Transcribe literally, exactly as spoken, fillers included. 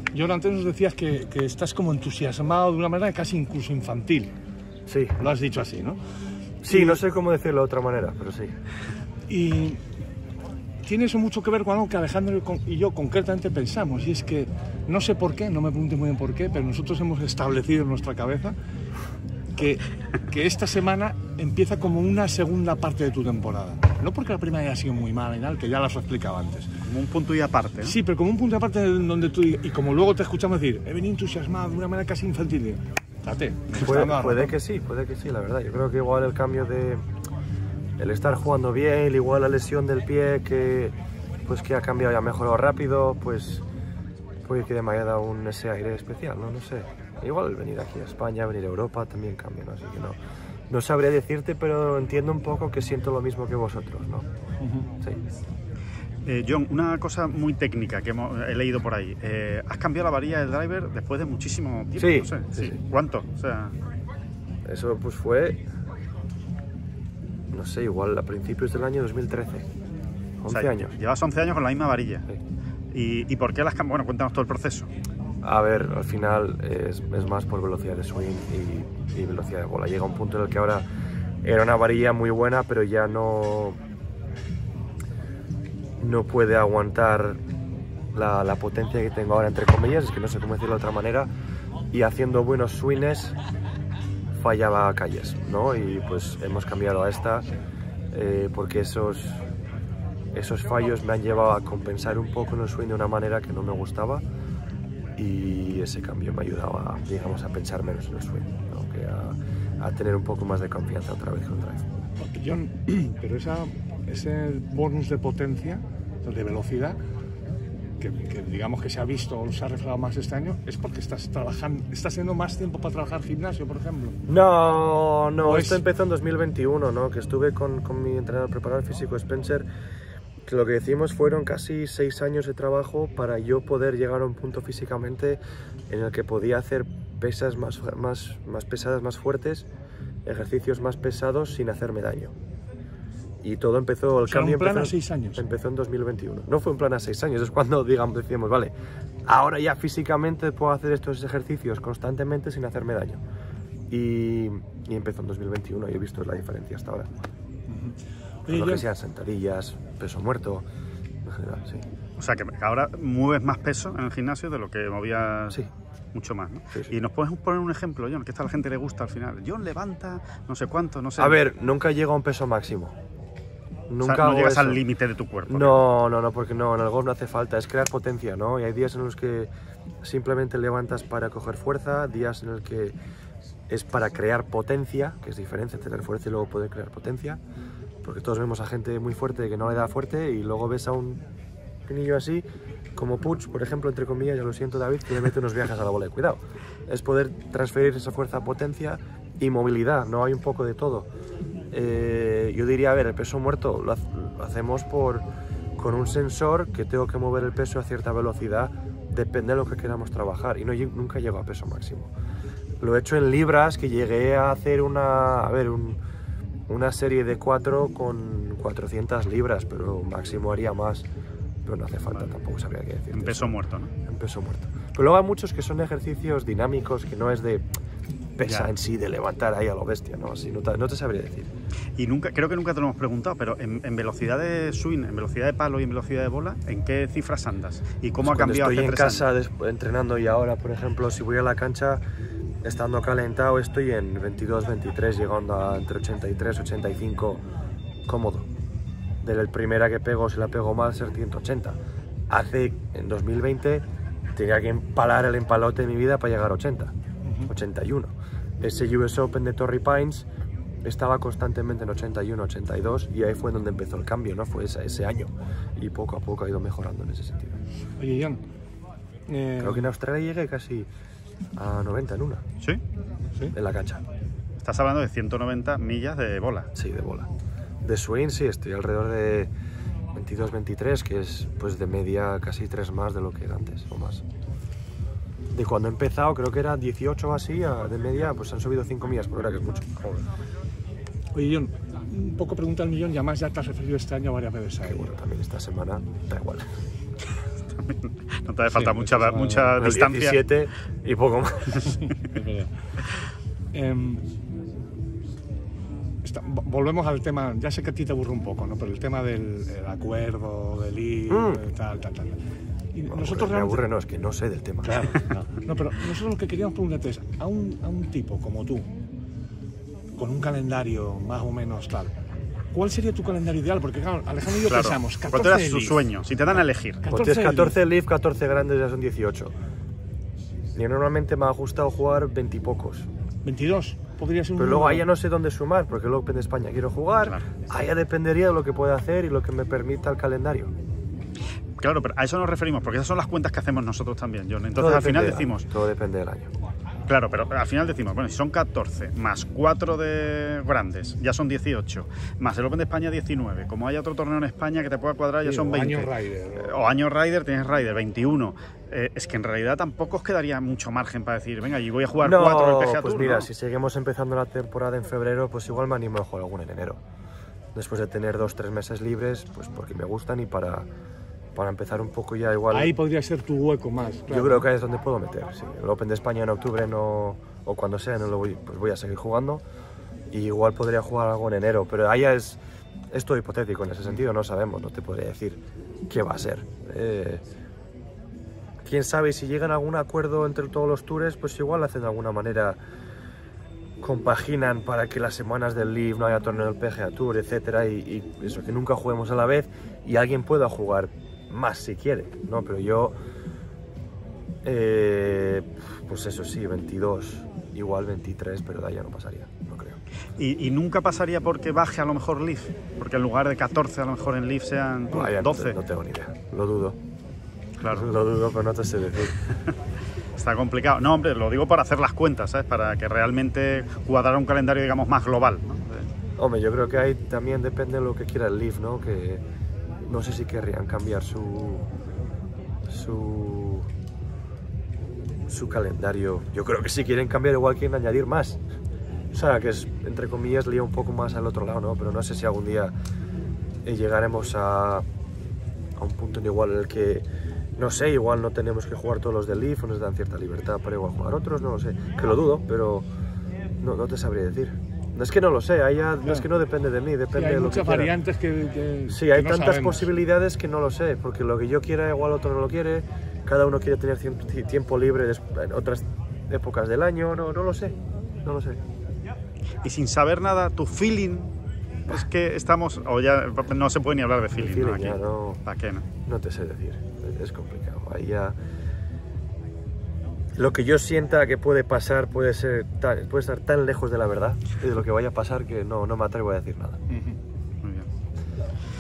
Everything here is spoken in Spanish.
Yo antes nos decías que, que estás como entusiasmado de una manera casi incluso infantil. Sí. Lo has dicho así, ¿no? Sí, y, no sé cómo decirlo de otra manera, pero sí. Y tiene eso mucho que ver con algo que Alejandro y yo concretamente pensamos, y es que, no sé por qué, no me pregunte muy bien por qué, pero nosotros hemos establecido en nuestra cabeza que, que esta semana empieza como una segunda parte de tu temporada. No porque la primera haya sido muy mala y tal, que ya las he explicado antes. Como un punto y aparte, ¿no? Sí, pero como un punto y aparte donde tú, y como luego te escuchamos decir, he venido entusiasmado de una manera casi infantil. Date, puede, puede que sí, puede que sí, la verdad. Yo creo que igual el cambio de... el estar jugando bien, igual la lesión del pie que, pues que ha cambiado y ha mejorado rápido, pues puede que me haya dado un ese aire especial, ¿no? No sé. Igual venir aquí a España, venir a Europa también cambia, ¿no? Así que no, no sabría decirte, pero entiendo un poco que siento lo mismo que vosotros, ¿no? Uh-huh. Sí. Eh, John, una cosa muy técnica que hemos, he leído por ahí. Eh, ¿Has cambiado la varilla del driver después de muchísimo tiempo? Sí, no sé. sí, sí. sí. ¿Cuánto? O sea... Eso pues fue... no sé, igual a principios del año dos mil trece. once o sea, años. Llevas once años con la misma varilla. Sí. ¿Y, ¿Y por qué las cambias? Bueno, cuéntanos todo el proceso. A ver, al final es, es más por velocidad de swing y, y velocidad de bola. Llega un punto en el que ahora era una varilla muy buena, pero ya no, no puede aguantar la, la potencia que tengo ahora, entre comillas, es que no sé cómo decirlo de otra manera, y haciendo buenos swings fallaba calles, ¿no? Y pues hemos cambiado a esta eh, porque esos, esos fallos me han llevado a compensar un poco en el swing de una manera que no me gustaba. Y ese cambio me ha ayudado a, digamos, a pensar menos en el swing, ¿no? Que a, a tener un poco más de confianza otra vez con el drive. John, pero esa, ese bonus de potencia, de velocidad, que, que digamos que se ha visto o se ha reflejado más este año, ¿es porque estás trabajando, estás teniendo más tiempo para trabajar gimnasio, por ejemplo? No, no, pues... esto empezó en dos mil veintiuno, ¿no? Que estuve con, con mi entrenador preparador físico Spencer. Que lo que decimos fueron casi seis años de trabajo para yo poder llegar a un punto físicamente en el que podía hacer pesas más, más, más pesadas, más fuertes, ejercicios más pesados sin hacerme daño. Y todo empezó, el o sea, cambio un plan empezó, a seis años. empezó en dos mil veintiuno. No fue un plan a seis años, es cuando digamos, decíamos, vale, ahora ya físicamente puedo hacer estos ejercicios constantemente sin hacerme daño. Y, y empezó en dos mil veintiuno y he visto la diferencia hasta ahora. Uh-huh. Lo que sean sentadillas, peso muerto, en general, sí. O sea, que ahora mueves más peso en el gimnasio de lo que movías sí. mucho más, ¿no? Sí, sí. Y nos puedes poner un ejemplo, John, que a esta la gente le gusta al final. John levanta no sé cuánto, no sé... A ver, nunca llego a un peso máximo. Nunca o sea, no llegas eso. al límite de tu cuerpo. No, no, no, porque no, en el golf no hace falta, es crear potencia, ¿no? Y hay días en los que simplemente levantas para coger fuerza, días en los que es para crear potencia, que es diferente entre tener fuerza y luego poder crear potencia. Porque todos vemos a gente muy fuerte que no le da fuerte y luego ves a un pinillo así, como Puig, por ejemplo, entre comillas, ya lo siento David, que le mete unos viajes a la bola de cuidado. Es poder transferir esa fuerza a potencia y movilidad, no hay un poco de todo. Eh, yo diría, a ver, el peso muerto lo, ha lo hacemos por, con un sensor que tengo que mover el peso a cierta velocidad, depende de lo que queramos trabajar y no, nunca llego a peso máximo. Lo he hecho en libras, que llegué a hacer una, a ver, un... una serie de cuatro con cuatrocientas libras, pero máximo haría más, pero no hace falta, tampoco sabría qué decir. En peso muerto, ¿no? En peso muerto. Pero luego hay muchos que son ejercicios dinámicos, que no es de pesa ya. en sí, de levantar ahí a lo bestia, ¿no? Así no te, no te sabría decir. Y nunca, creo que nunca te lo hemos preguntado, pero en, en velocidad de swing, en velocidad de palo y en velocidad de bola, ¿en qué cifras andas? ¿Y cómo Pues ha cambiado estoy hace en tres casa años? entrenando y ahora, por ejemplo, si voy a la cancha, estando calentado, estoy en veintidós, veintitrés, llegando a entre ochenta y tres, ochenta y cinco, cómodo. De la primera que pego, si la pego mal, ser ciento ochenta. Hace, en dos mil veinte, tenía que empalar el empalote de mi vida para llegar a ochenta, uh-huh. ochenta y uno. Ese U S Open de Torrey Pines estaba constantemente en ochenta y uno, ochenta y dos y ahí fue donde empezó el cambio, ¿no? Fue ese, ese año y poco a poco ha ido mejorando en ese sentido. Oye, John, eh... creo que en Australia llegué casi a noventa en una. ¿Sí? ¿Sí? En la cancha. Estás hablando de ciento noventa millas de bola. Sí, de bola. De swing sí, estoy alrededor de veintidós, veintitrés, que es pues de media casi tres más de lo que era antes o más. De cuando he empezado, creo que era dieciocho o así, de media, pues han subido cinco millas por hora, que es mucho. Joder. Oye, John, un poco pregunta al millón, y además ya te has referido este año varias veces a ello. Bueno, también esta semana, da igual. también, No te hace falta Sí, mucha, eso es mucha El distancia. diecisiete y poco más. Es verdad. Em, está- vo- volvemos al tema, ya sé que a ti te aburre un poco, ¿no? Pero el tema del el acuerdo, del I V, Mm. tal, tal, tal. Y No, nosotros me realmente- aburre, no, es que no sé del tema. Claro, no. No, pero nosotros lo que queríamos preguntarte es, a un, a un tipo como tú, con un calendario más o menos tal, ¿cuál sería tu calendario ideal? Porque claro, Alejandro y yo Claro. pensamos, ¿Cuál catorce era de su Leaf, sueño? Si te dan a elegir. Pues tienes de catorce Leaf. Leaf, catorce grandes, ya son dieciocho. Y normalmente me ha gustado jugar veinte y pocos. veintidós, podría ser un... Pero luego número. ahí ya no sé dónde sumar, porque el Open de España quiero jugar. Claro. Ahí ya dependería de lo que pueda hacer y lo que me permita el calendario. Claro, pero a eso nos referimos, porque esas son las cuentas que hacemos nosotros también, John. Todo Entonces al final depende del decimos, año, todo depende del año. claro, pero al final decimos, bueno, si son catorce, más cuatro de grandes, ya son dieciocho, más el Open de España diecinueve, como hay otro torneo en España que te pueda cuadrar, ya Sí, son o veinte. año Ryder, Eh, O año Ryder, tienes Ryder, veintiuno. Eh, es que en realidad tampoco os quedaría mucho margen para decir, venga, y voy a jugar No, cuatro del P G A pues Tour, mira, ¿no? si seguimos empezando la temporada en febrero, pues igual me animo a jugar alguna en enero. Después de tener dos, tres meses libres, pues porque me gustan y para, para empezar un poco ya igual... Ahí podría ser tu hueco más. Yo claro. creo que ahí es donde puedo meter. Sí. El Open de España en octubre no, o cuando sea, no lo voy, pues voy a seguir jugando. Y igual podría jugar algo en enero, pero ahí ya es, es todo hipotético en ese sentido, no sabemos, no te podría decir qué va a ser. Eh, Quién sabe, y si llegan a algún acuerdo entre todos los tours, pues igual hacen de alguna manera, compaginan para que las semanas del Leaf no haya torneo del P G A Tour, etcétera, y, y eso, que nunca juguemos a la vez y alguien pueda jugar más si quiere, ¿no? Pero yo, eh, pues eso sí, veintidós, igual veintitrés, pero de ahí ya no pasaría, no creo. Y, y nunca pasaría porque baje a lo mejor Leaf, porque en lugar de catorce a lo mejor en Leaf sean Vaya, no doce. te- No, tengo ni idea, lo dudo. Claro. Lo dudo, pero no te sé decir. Está complicado. No, hombre, lo digo para hacer las cuentas, ¿sabes? Para que realmente cuadrar un calendario, digamos, más global, ¿no? De- Hombre, yo creo que ahí también depende de lo que quiera el Leaf, ¿no? Que no sé si querrían cambiar su su su calendario. Yo creo que si quieren cambiar, igual quieren añadir más. O sea, que es, entre comillas, lía un poco más al otro lado, ¿no? Pero no sé si algún día eh, llegaremos a, a un punto en igual en el que, no sé, igual no tenemos que jugar todos los del Leaf o nos dan cierta libertad para igual jugar otros, no lo sé. Que lo dudo, pero no, no te sabría decir. No es que no lo sé, ahí ya, no es que no depende de mí, Sí, depende hay de lo muchas que quiera. variantes que, que Sí, que hay no tantas sabemos. posibilidades que no lo sé, porque lo que yo quiera igual otro no lo quiere, cada uno quiere tener tiemp- ti- tiempo libre des- en otras épocas del año, no, no lo sé, no lo sé. Y sin saber nada, tu feeling es que estamos, o ya no se puede ni hablar de feeling, feeling ¿no? Aquí. ya no- ¿Para qué, no? No te sé decir, es complicado. Ahí ya... Lo que yo sienta que puede pasar puede ser tan- puede estar tan lejos de la verdad y de lo que vaya a pasar que no, no me atrevo a decir nada. Ujú.